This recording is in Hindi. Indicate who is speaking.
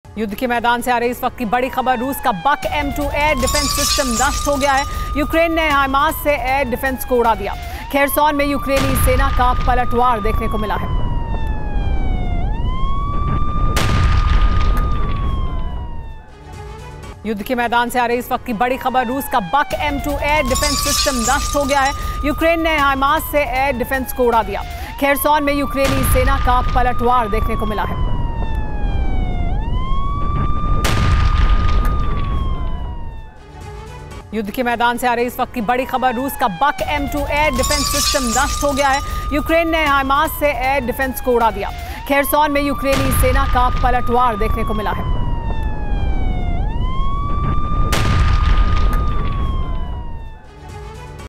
Speaker 1: युद्ध के मैदान से आ रही इस वक्त की बड़ी खबर, रूस का बक M2 एयर डिफेंस सिस्टम नष्ट हो गया है। यूक्रेन ने हामास से एयर डिफेंस को उड़ा दिया। खेरसॉन में यूक्रेनी सेना का पलटवार देखने को मिला है। युद्ध के मैदान से आ रही इस वक्त की बड़ी खबर, रूस का बक M2 एयर डिफेंस सिस्टम नष्ट हो गया है। यूक्रेन ने हामास से एयर डिफेंस को उड़ा दिया। खेरसॉन में यूक्रेनी सेना का पलटवार देखने को मिला है। युद्ध के मैदान से आ रही इस वक्त की बड़ी खबर, रूस का बक M2 एयर डिफेंस सिस्टम नष्ट हो गया है। यूक्रेन ने हामास से एयर डिफेंस को उड़ा दिया। खेरसॉन में यूक्रेनी सेना का पलटवार देखने को मिला है।